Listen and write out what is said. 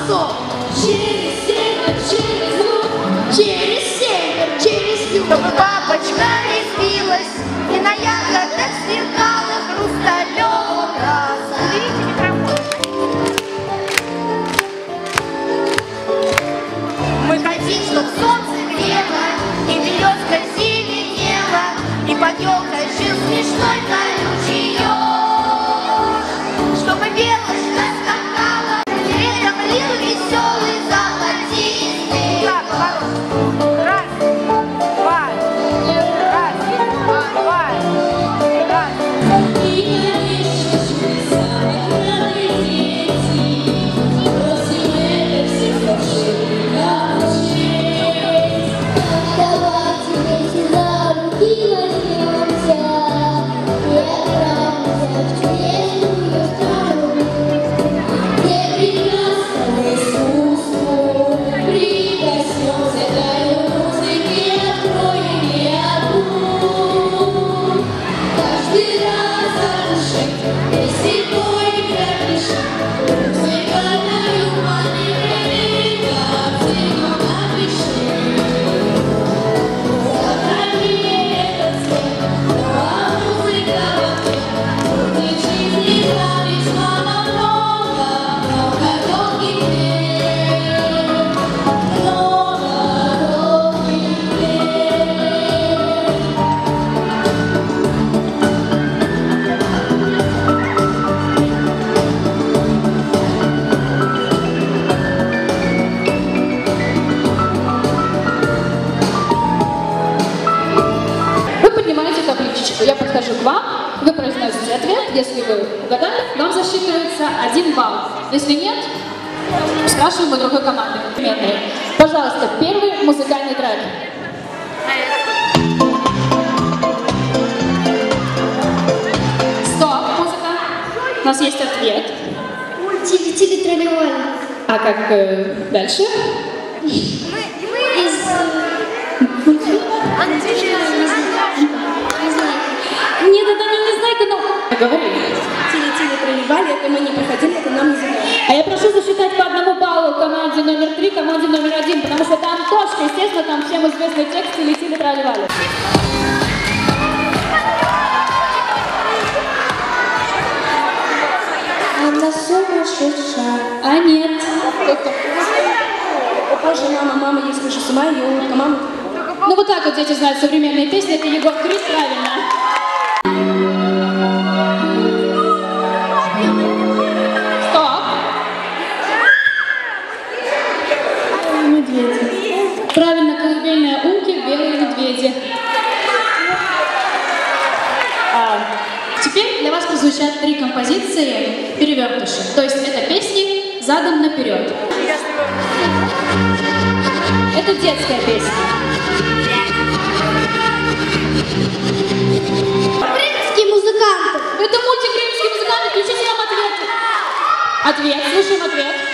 восток. Через север, через юг, через север, через юг. Чтобы бабочка не сбилась и на ягодах сверкала хрусталёва. Мы хотим, чтоб солнце грело и березка зеленела, и под елкой жил смешной колючий ёж, чтобы белочка скакала, летом лил веселый золотистый дождь. Раз, два, раз, два, раз. И конечно же, самые дети, просим это все совершить нам честь. Давайте вместе за руки возьмемся и отправимся в чудесную страну, где прекрасное искусство прикоснемся к тайной музыке, откроем и одну. Каждый раз слушай, если твой грабишь, музыкальную манеру, как цветом напиши. Сохрани этот свет, а музыка в ответ будет жизни дарить много, много долгих лет, много долгих лет. Вы поднимаете табличку. Я подхожу к вам, вы произносите ответ. Если вы угадали, вам засчитывается 1 балл. Если нет, спрашиваем у другой команды. Пожалуйста, первый музыкальный трек. Стоп, музыка. У нас есть ответ. Тили-тили тролливали. А как дальше? Нет, это не знайка, но... Говори. Тили-тили тролливали, это мы не проходили, это нам не задали. А я прошу засчитать по 1 баллу команде номер 3, команде номер 1, потому что там точка, естественно, там всем известный текст «Тили-тили тролливали». Она сумасшедшая. А нет. Позже мама, я схожу с ума, ее улыбка, мама. Ну вот так вот дети знают современные песни, это Егор Крид, правильно. Стоп. Медведи. Правильно, колыбельная Умки, белые медведи. Теперь для вас прозвучат 3 композиции перевертыши. То есть это песни задом наперед. Это детская песня. Крымские музыканты. Это мультик «Римские музыканты». Включите нам ответ. Ответ. Слушаем ответ.